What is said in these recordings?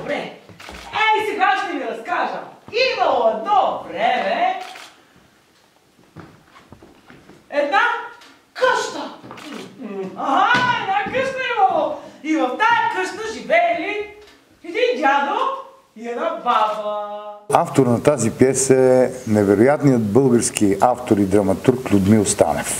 добре. Ей, сега ще ви разкажа. Имало едно време една къща. Една къща имало. И в тая къща живеели един дядо и една баба. Автор на тази пиеса е невероятният български автор и драматург Людмил Станев.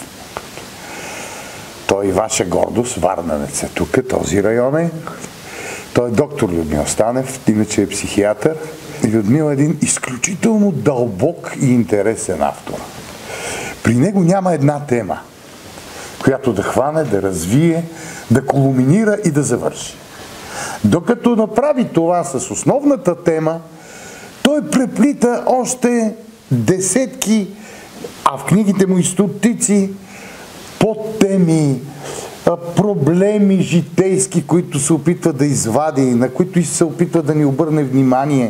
Той е ваша гордост, варненец е тук, този район е. Той е доктор Людмил Станев, иначе е психиатър. И Людмил е един изключително дълбок и интересен автор. При него няма една тема, която да хване, да развие, да кулминира и да завърши. Докато направи това с основната тема, той преплита още десетки, а в книгите му и стотици, подтеми, проблеми житейски, които се опитва да извади, на които се опитва да ни обърне внимание,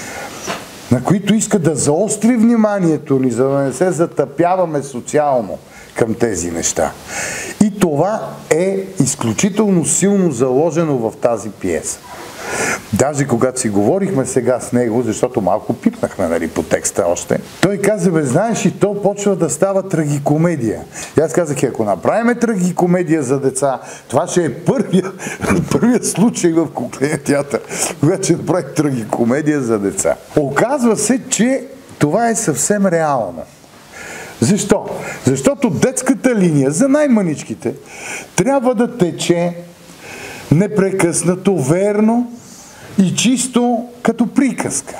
на които иска да заостри вниманието ни, за да не се затъпяваме социално към тези неща. И това е изключително силно заложено в тази пиеса. Даже когато си говорихме сега с него, защото малко пипнахме, нали, по текста още, той каза, бе, знаеш, и то почва да става трагикомедия. И аз казах, ако направим трагикомедия за деца, това ще е първият случай в Кукления театър, когато ще направи трагикомедия за деца. Оказва се, че това е съвсем реално. Защо? Защото детската линия за най-мъничките трябва да тече непрекъснато, верно и чисто като приказка.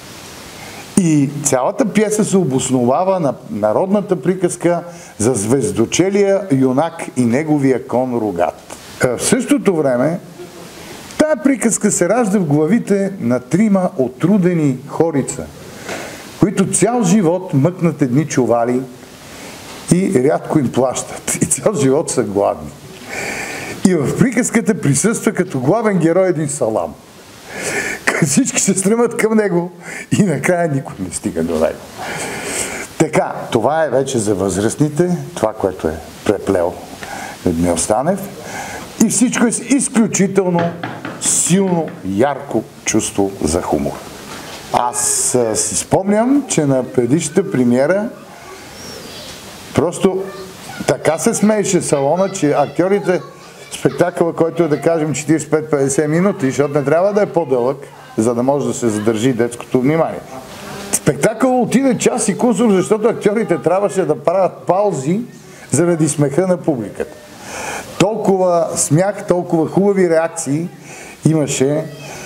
И цялата пиеса се обосновава на народната приказка за звездочелия юнак и неговия кон Рогат. В същото време тая приказка се ражда в главите на трима отрудени хорица, които цял живот мъкнат едни чували и рядко им плащат. И цял живот са гладни. И в приказката присъства като главен герой един салам. Всички се стремат към него и накрая никой не стига до него. Така, това е вече за възрастните, това, което е преплел Людмил Станев. И всичко е с изключително силно, ярко чувство за хумор. Аз си спомням, че на предишната премиера просто така се смееше салона, че актьорите спектакъла, който е, да кажем, 45-50 минути, защото не трябва да е по-дълъг, за да може да се задържи детското внимание. Спектакъл отиде час и кусор, защото актьорите трябваше да правят паузи заради смеха на публиката. Толкова смях, толкова хубави реакции имаше,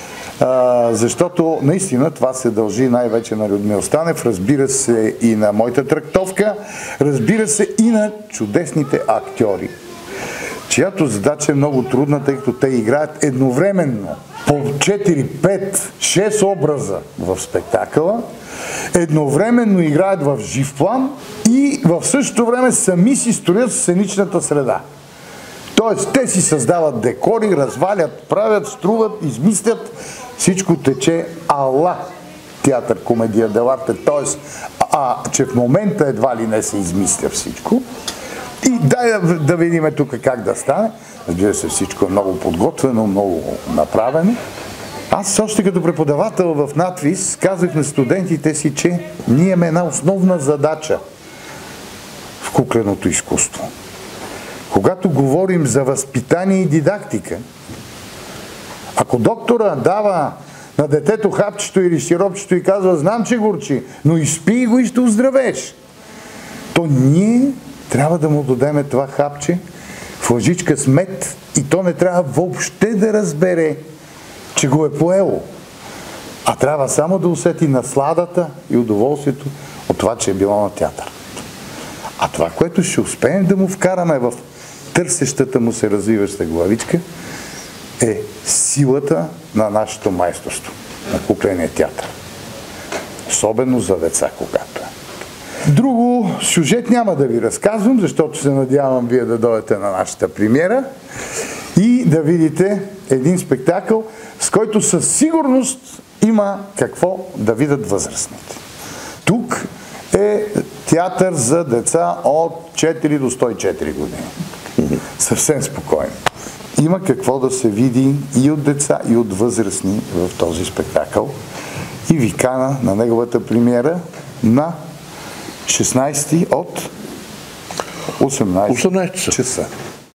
защото наистина това се дължи най-вече на Людмил Станев, разбира се и на моята трактовка, разбира се и на чудесните актьори, чиято задача е много трудна, тъй като те играят едновременно по 4, 5, 6 образа в спектакъла, едновременно играят в жив план и в същото време сами си строят сценичната среда. Тоест, те си създават декори, развалят, правят, струват, измислят. Всичко тече ала театър, комедия, деларте. Тоест, че в момента едва ли не се измисля всичко. И дай да видим тук как да стане. Разбира се, всичко е много подготвено, много направено. Аз още като преподавател в надвис казах на студентите си, че ние имаме една основна задача в кукленото изкуство. Когато говорим за възпитание и дидактика, ако доктора дава на детето хапчето или сиропчето и казва, знам, че горчи, но изпий го и ще оздравееш, то ние трябва да му дадем това хапче в лъжичка с мед и то не трябва въобще да разбере, че го е поело, а трябва само да усети насладата и удоволствието от това, че е било на театър. А това, което ще успеем да му вкараме в търсещата му се развиваща главичка, е силата на нашето майсторство, на кукления театър. Особено за деца, когато е. Друго сюжет няма да ви разказвам, защото се надявам вие да дойдете на нашата премиера и да видите един спектакъл, с който със сигурност има какво да видят възрастните. Тук е театър за деца от 4 до 104 години. Съвсем спокойно. има какво да се види и от деца, и от възрастни в този спектакъл. И ви кана на неговата премиера на 16 от 18 часа.